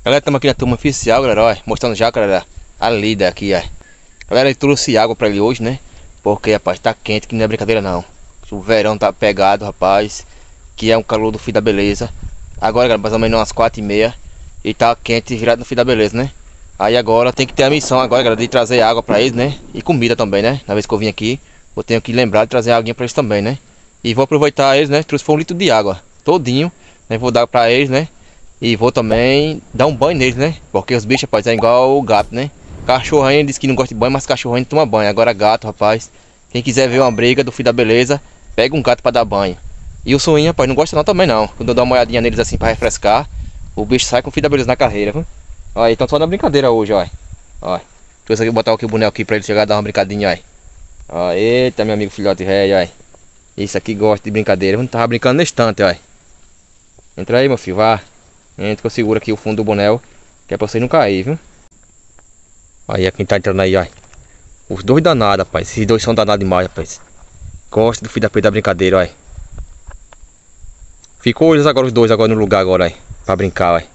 Galera, estamos aqui na turma oficial, galera, ó, mostrando já, galera, a lida aqui, ó. Galera, eu trouxe água pra ele hoje, né? Porque, rapaz, tá quente, que não é brincadeira não. O verão tá pegado, rapaz, que é um calor do fim da beleza. Agora, galera, mais ou menos umas 4h30 e tá quente, virado no fim da beleza, né? Aí agora tem que ter a missão agora, galera, de trazer água pra eles, né? E comida também, né? Na vez que eu vim aqui, eu tenho que lembrar de trazer água pra eles também, né? E vou aproveitar eles, né? Trouxe foi 1 litro de água, todinho, né? Vou dar pra eles, né? E vou também dar um banho neles, né? Porque os bichos, rapaz, é igual o gato, né? Cachorro ainda diz que não gosta de banho, mas cachorro ainda toma banho. Agora gato, rapaz, quem quiser ver uma briga do fim da beleza, pega um gato pra dar banho. E o suinho, rapaz, não gosta não também não. Quando eu dou uma olhadinha neles assim pra refrescar, o bicho sai com o fim da beleza na carreira, viu? Olha, então só na brincadeira hoje, ó. Ó, trouxe aqui, botar aqui o boneco aqui pra ele chegar e dar uma brincadinha, ó. Ó, eita, meu amigo filhote velho, ó. Isso aqui gosta de brincadeira. Eu não tava brincando no instante, ó. Entra aí, meu filho, vá. Entra que eu seguro aqui o fundo do boneco, que é pra você não cair, viu? Aí, quem tá entrando aí, ó. Os dois danados, rapaz. Esses dois são danados demais, rapaz. Gosta do filho da brincadeira, ó. Ficou eles agora, os dois agora no lugar agora, ó. Pra brincar, ó.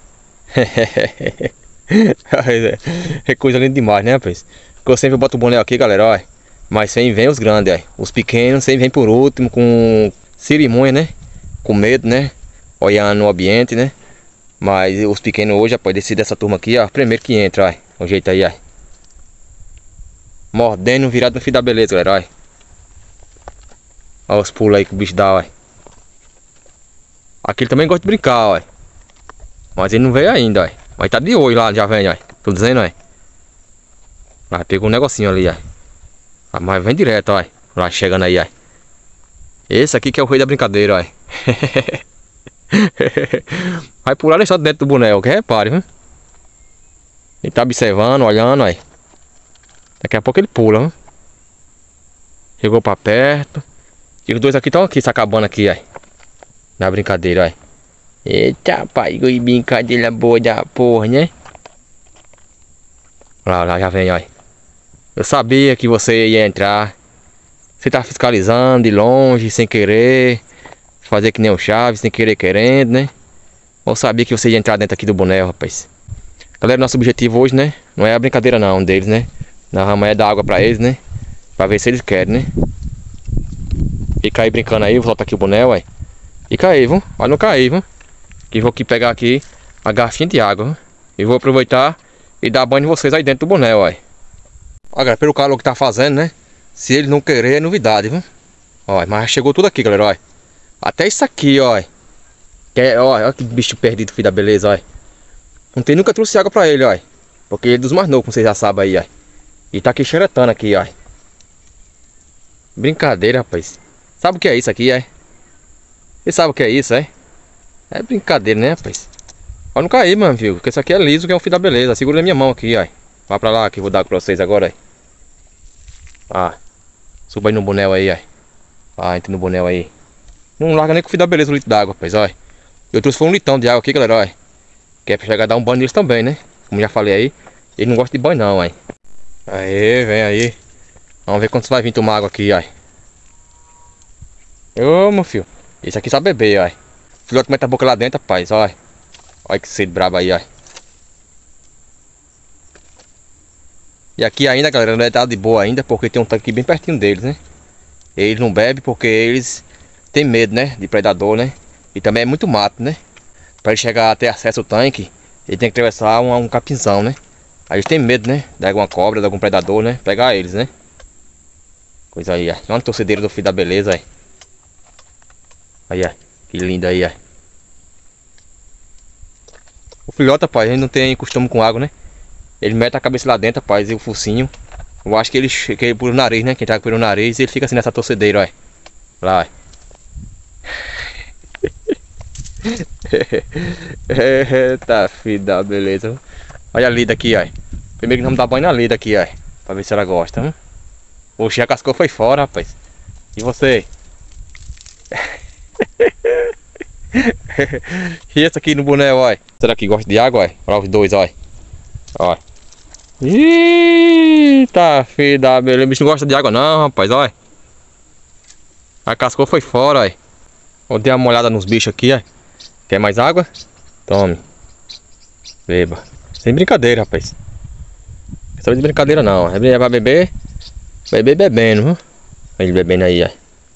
É coisa linda demais, né, rapaz? Porque eu sempre boto o boneco aqui, galera, ó. Mas sempre vem os grandes, ó. Os pequenos sempre vem por último, com cerimônia, né? Com medo, né? Olhando o ambiente, né? Mas os pequenos hoje, rapaz, dessa turma aqui, ó. Primeiro que entra, ó. O jeito aí, ó. Mordendo, virado no fim da beleza, galera, ó. Olha os pulos aí que o bicho dá, ó. Aqui ele também gosta de brincar, ó. Mas ele não veio ainda, ó. Mas tá de olho lá, já vem, ó. Tô dizendo, ó. Mas pegou um negocinho ali, ó. Mas vem direto, ó. Lá chegando aí, ó. Esse aqui que é o rei da brincadeira, ó. Vai pular nem só dentro do boneco, que repare, viu? Ele tá observando, olhando, ó. Daqui a pouco ele pula, viu? Chegou pra perto. E os dois aqui estão aqui, se acabando aqui, ó. Na brincadeira, ó. Eita, pai, que brincadeira boa da porra, né? Lá, já vem, ó. Eu sabia que você ia entrar. Você tá fiscalizando de longe, sem querer. Fazer que nem o Chaves, sem querer querendo, né? Eu sabia que você ia entrar dentro aqui do boneco, rapaz. Galera, nosso objetivo hoje, né? Não é a brincadeira não deles, né? Na rama é dar água pra eles, né? Pra ver se eles querem, né? Fica aí brincando aí, vou soltar aqui o boneco, ó. Fica aí, viu? Vai não cair, viu? Que vou aqui pegar aqui a garrafinha de água, viu? E vou aproveitar e dar banho em vocês aí dentro do boneco, ó. Ó, galera, pelo calor que tá fazendo, né? Se eles não querer, é novidade, viu? Ó, mas chegou tudo aqui, galera, ó. Até isso aqui, ó. Ó, que bicho perdido, filho da beleza, ó. Não tem, nunca trouxe água pra ele, ó. Porque ele é dos mais novos, como vocês já sabem aí, ó. E tá aqui xeretando aqui, ó. Brincadeira, rapaz. Sabe o que é isso aqui, é? Você sabe o que é isso, é? É brincadeira, né, rapaz? Ó, não cair, mano, viu? Porque isso aqui é liso, que é o filho da beleza. Segura na minha mão aqui, ó. Vai pra lá que eu vou dar pra vocês agora, ó. Ó. Suba aí no boneco aí, ó. Ó, entra no boneco aí. Não larga nem com o fio da beleza o litro d'água, rapaz, ó. Eu trouxe foi 1 litrão de água aqui, galera, ó. Que é pra chegar a dar um banho neles também, né? Como já falei aí, ele não gosta de banho não, ó. Aê, vem aí. Vamos ver quando você vai vir tomar água aqui, ó. Ô, meu filho. Esse aqui sabe beber, ó. O filhote mete a boca lá dentro, rapaz, ó. Olha que cedo brabo aí, ó. E aqui ainda, galera, não é dado de boa ainda, porque tem um tanque aqui bem pertinho deles, né? Eles não bebem porque eles têm medo, né? De predador, né? E também é muito mato, né? Para ele chegar até acesso ao tanque, ele tem que atravessar um capinzão, né? Aí eles têm medo, né? De alguma cobra, de algum predador, né? Pegar eles, né? Coisa aí, ó. Olha uma torcedeira do filho da beleza, aí. Aí, ó. Que lindo aí, ó. O filhote, rapaz, ele não tem costume com água, né? Ele mete a cabeça lá dentro, rapaz, e o focinho. Eu acho que ele pula o nariz, né? Quem tá pelo nariz, ele fica assim nessa torcedeira, ó. Lá, ó. Eita, filho da beleza. Olha a lida aqui, ó. Primeiro que vamos dar banho na lida aqui, ó. Pra ver se ela gosta, hein? Oxe, a cascou foi fora, rapaz. E você? E esse aqui no boneco, ó. Será que gosta de água, ó? Olha os dois, ó. Ó. Eita, filho da beleza. O bicho não gosta de água não, rapaz, ó. A cascou foi fora, ó. Vou dar uma olhada nos bichos aqui, ó. Quer mais água? Tome. Beba. Sem brincadeira, rapaz. Não é de brincadeira não. É pra beber. Beber bebendo, viu? Ele bebendo aí, ó.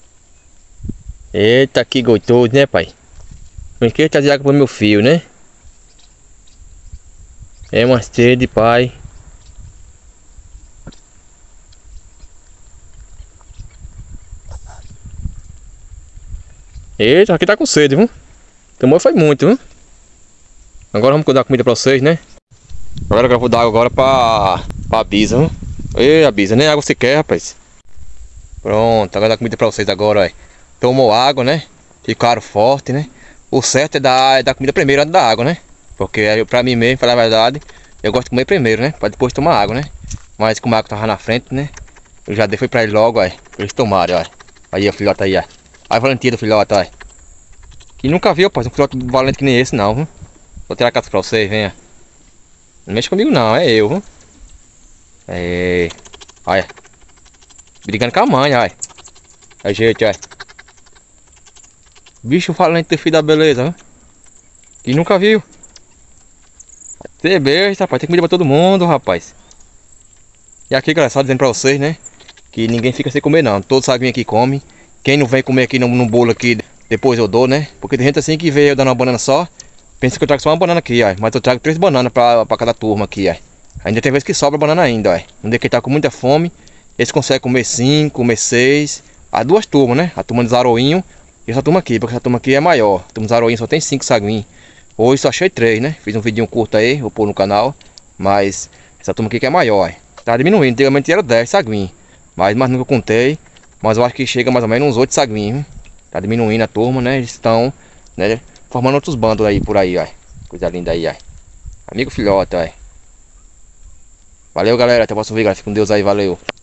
Eita, que gostoso, né, pai? Não esqueça de trazer água pro meu filho, né? É uma sede, pai. Eita, aqui tá com sede, viu? Tomou foi muito, viu? Agora vamos dar comida pra vocês, né? Agora eu vou dar água agora pra Bisa, viu? Ei, a Bisa, nem água você quer, rapaz. Pronto, agora dá comida pra vocês agora, ó. Tomou água, né? Ficaram fortes, né? O certo é dar comida primeiro antes da água, né? Porque pra mim mesmo, falar a verdade, eu gosto de comer primeiro, né? Pra depois tomar água, né? Mas como a água tava na frente, né? Eu já dei foi pra ele logo, ó. Pra eles tomarem, ó. Aí, ó, filhote aí, ó. A valentia do filhote, ó. Que nunca viu, pô, um filhote valente que nem esse, não, viu? Vou tirar a casca pra vocês, venha. Não mexe comigo não, é eu, viu? É. Olha. Brigando com a mãe, olha. É gente, olha. Bicho valente do filho da beleza, viu? Que nunca viu. Tem beijo, rapaz. Tem comida pra todo mundo, rapaz. E aqui, galera, só dizendo pra vocês, né? Que ninguém fica sem comer, não. Todos sabem aqui come. Quem não vem comer aqui no bolo aqui, depois eu dou, né? Porque tem gente assim que veio dando uma banana só. Pensa que eu trago só uma banana aqui, ó. Mas eu trago 3 bananas pra cada turma aqui, ó. Ainda tem vezes que sobra banana ainda, ó. Um dia que tá com muita fome, eles conseguem comer 5, comer 6. As 2 turmas, né? A turma de Zaroinho e essa turma aqui, porque essa turma aqui é maior. A turma de Zaroinho só tem 5 saguinhos. Hoje só achei 3, né? Fiz um vidinho curto aí, vou pôr no canal. Mas essa turma aqui que é maior, ó. Tá diminuindo, antigamente era 10 saguinhos. Mas nunca contei. Mas eu acho que chega mais ou menos uns 8 saguinhos. Tá diminuindo a turma, né? Eles estão, né, formando outros bandos aí por aí, ó. Coisa linda aí, ó. Amigo filhote, ó. Valeu, galera. Até o próximo vídeo, galera. Fique com Deus aí, valeu.